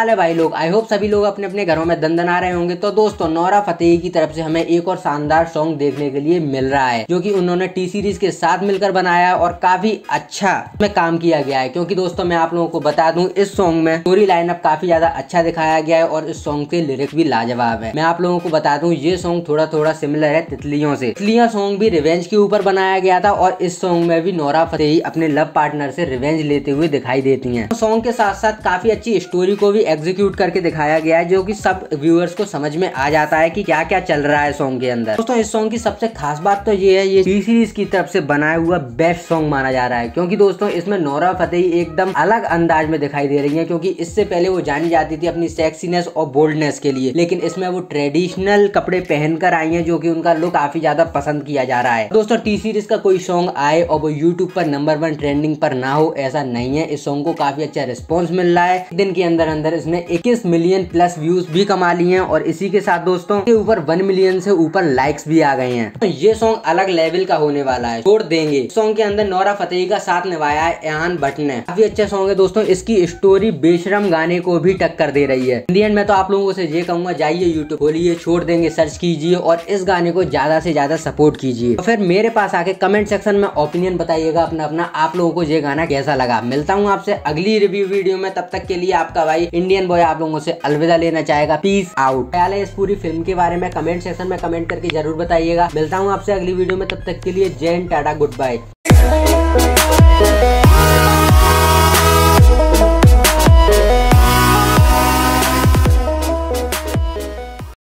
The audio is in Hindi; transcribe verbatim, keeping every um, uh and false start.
हाल है भाई लोग, आई होप सभी लोग अपने अपने घरों में दंदना रहे होंगे। तो दोस्तों नोरा फतेही की तरफ से हमें एक और शानदार सॉन्ग देखने के लिए मिल रहा है जो कि उन्होंने टी सीरीज के साथ मिलकर बनाया और काफी अच्छा में काम किया गया है। क्योंकि दोस्तों मैं आप लोगों को बता दूं, इस सॉन्ग में स्टोरी लाइनअप काफी ज्यादा अच्छा दिखाया गया है और इस सॉन्ग के लिरिक्स भी लाजवाब है। मैं आप लोगों को बता दूं ये सॉन्ग थोड़ा थोड़ा सिमिलर है तितलियों से। तितलियां सॉन्ग भी रिवेंज के ऊपर बनाया गया था और इस सॉन्ग में भी नोरा फतेही अपने लव पार्टनर से रिवेंज लेते हुए दिखाई देती हैं। सॉन्ग के साथ साथ काफी अच्छी स्टोरी को भी एग्जीक्यूट करके दिखाया गया है जो कि सब व्यूअर्स को समझ में आ जाता है कि क्या क्या चल रहा है सॉन्ग के अंदर। दोस्तों इस सॉन्ग की सबसे खास बात तो ये है, ये टी सीरीज की तरफ से बनाया हुआ बेस्ट सॉन्ग माना जा रहा है। क्योंकि दोस्तों इसमें नोरा फतेही एकदम अलग अंदाज में दिखाई दे रही है। क्योंकि इससे पहले वो जानी जाती थी अपनी सेक्सीनेस और बोल्डनेस के लिए, लेकिन इसमें वो ट्रेडिशनल कपड़े पहनकर आई है जो कि उनका लुक काफी ज्यादा पसंद किया जा रहा है। दोस्तों टी सीरीज का कोई सॉन्ग आए और वो यूट्यूब पर नंबर वन ट्रेंडिंग पर ना हो, ऐसा नहीं है। इस सॉन्ग को काफी अच्छा रिस्पॉन्स मिल रहा है। दिन के अंदर अंदर इसने इक्कीस मिलियन प्लस व्यूज भी कमा लिए हैं और इसी के साथ दोस्तों के ऊपर वन मिलियन से ऊपर लाइक्स भी आ गए हैं। तो ये सॉन्ग अलग लेवल का होने वाला है, छोड़ देंगे। सॉन्ग के अंदर नोरा फतेही का साथ निभाया है एहान भट्ट ने। काफी अच्छा सॉन्ग है दोस्तों, इसकी स्टोरी बेशरम गाने को भी टक्कर दे रही है। इंडियन में तो आप लोगों से ये कहूंगा, जाइए यूट्यूब खोलिए, छोड़ देंगे सर्च कीजिए और इस गाने को ज्यादा से ज्यादा सपोर्ट कीजिए। तो फिर मेरे पास आके कमेंट सेक्शन में ओपिनियन बताइएगा अपना अपना, आप लोगों को ये गाना कैसा लगा। मिलता हूँ आपसे अगली रिव्यू वीडियो में, तब तक के लिए आपका भाई इंडियन बॉय आप लोगों से अलविदा लेना चाहेगा। Peace out. ख्याल है इस पूरी फिल्म के बारे में कमेंट सेक्शन में कमेंट करके जरूर बताइएगा। मिलता हूँ आपसे अगली वीडियो में, तब तक के लिए जय हिंद, टाटा, गुड बाय।